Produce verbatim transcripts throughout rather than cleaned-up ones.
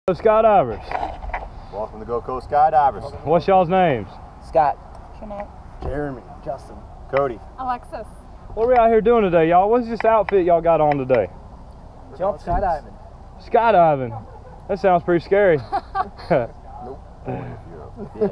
Skydivers. Welcome to Go Coast Skydivers. What's y'all's names? Scott. Jeanette. Jeremy. Justin. Cody. Alexis. What are we out here doing today, y'all? What's this outfit y'all got on today? Jump skydiving. Skydiving. That sounds pretty scary. Nope. Only if you're a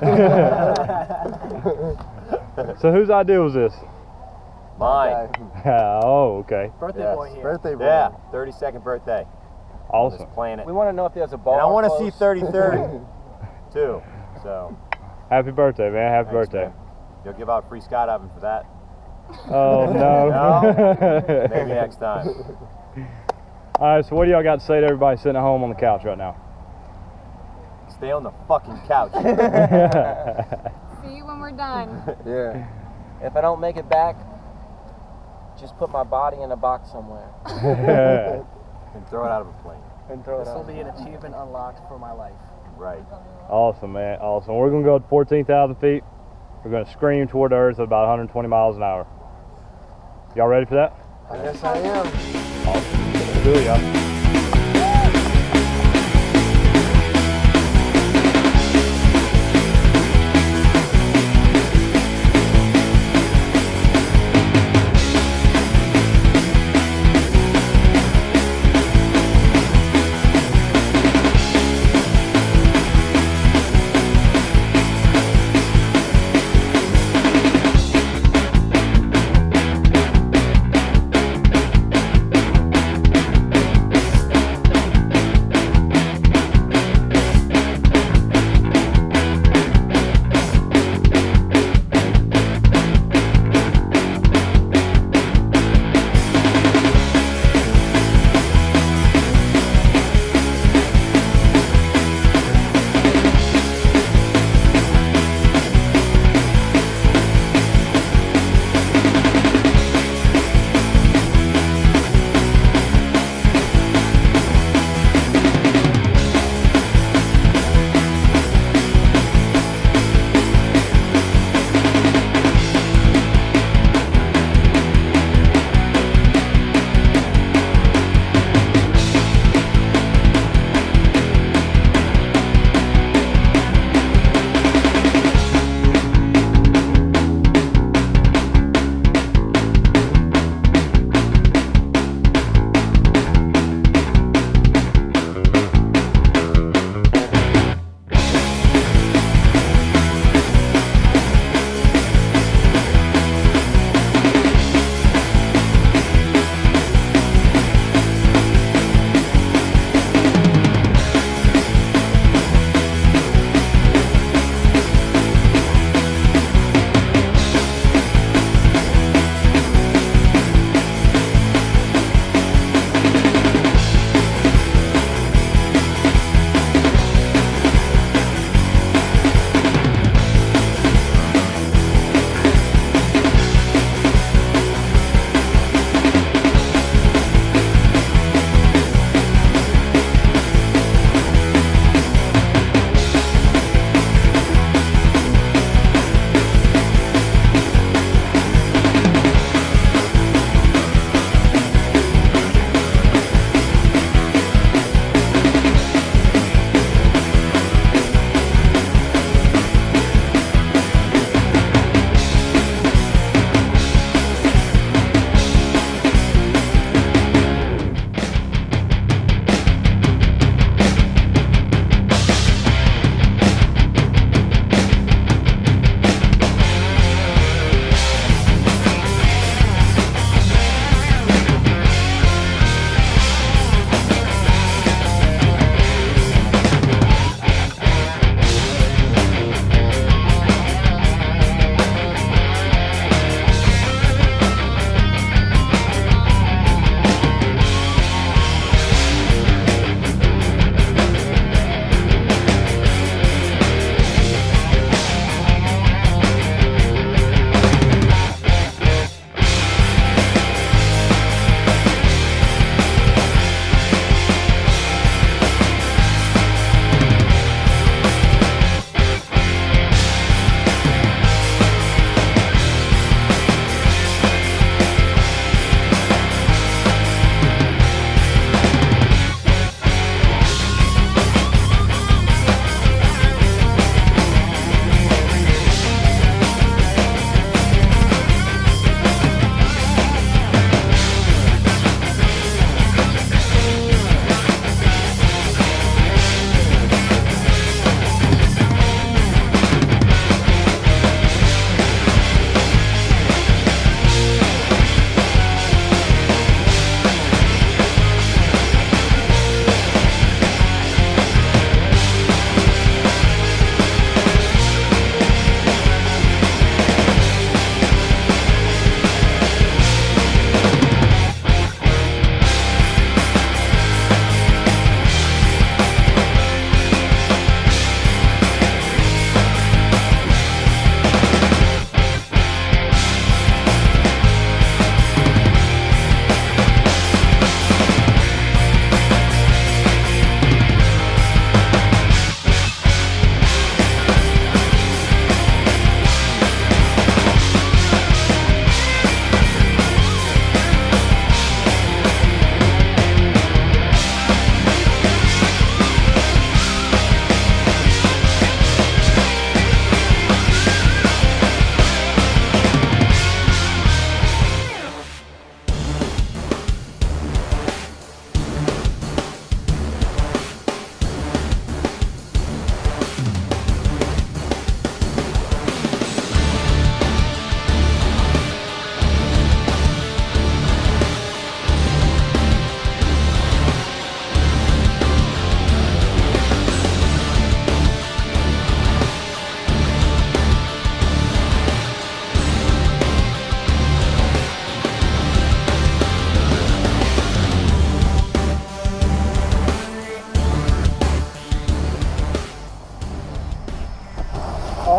bitch. So whose idea was this? Mine. Oh, okay. Birthday Yes. boy here. Birthday boy. Yeah, thirty-second birthday on Awesome. this planet. We want to know if there's a ball. And I want to close. see thirty thirty too. So, Happy birthday, man. Happy thanks, birthday. man. You'll give out free skydiving for that. Oh, no. No? Maybe next time. All right, so what do y'all got to say to everybody sitting at home on the couch right now? Stay on the fucking couch. See you when we're done. Yeah. If I don't make it back, just put my body in a box somewhere And throw it out of a plane. and throw it This will out. be an achievement unlocked for my life. Right. Awesome, man. Awesome. We're going to go to fourteen thousand feet. We're going to scream toward the earth at about one hundred twenty miles an hour. Y'all ready for that? I guess I am. Awesome. Let's do it, y'all.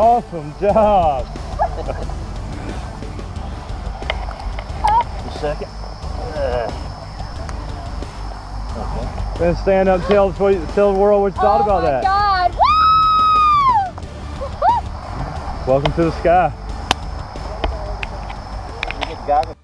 Awesome job. Just a second. Okay. Then stand up and tell, tell the world what you thought oh about my that. God. Woo! Welcome to the sky. You get goggles.